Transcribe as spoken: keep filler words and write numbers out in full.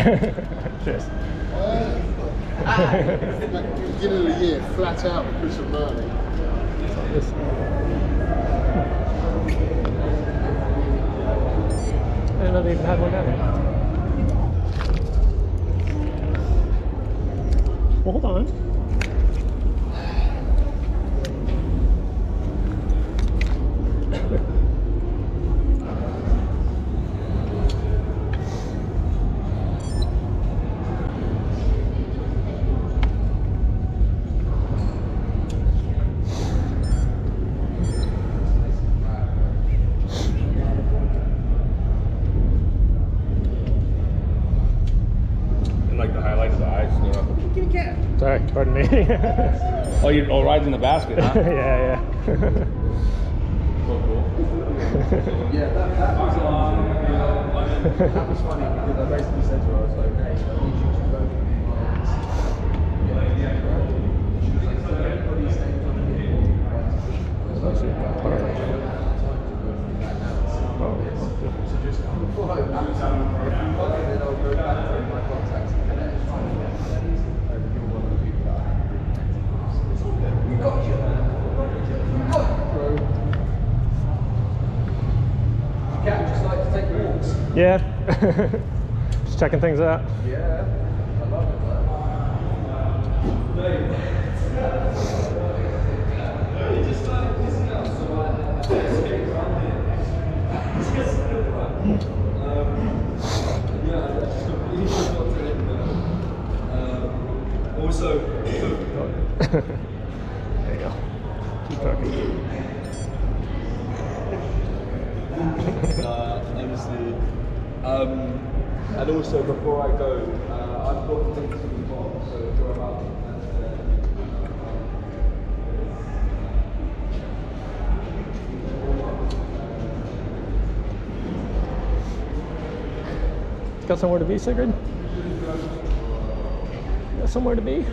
Cheers. Beginning of the year, flat out with Chris and Marley. I didn't know they even had one down here. Well, hold on. Sorry, pardon me. Oh, you're all rides in the basket, huh? Yeah, yeah. So cool. Yeah, that, that was um, that was funny because I basically said to her, I was like, hey, I need you to go. Yeah, yeah. She was like, so everybody's staying on the vehicle. So just before I then I'll go back through my contacts and connect. We got you. We got you, bro. Cat just like to take walks. Yeah. Just checking things out. Yeah. I love it, man. Also, there you go. Keep talking. uh, honestly, um, and also before I go, uh, I've got things to the box, so if you're about to Got somewhere to be, Sigrid? Got somewhere to be?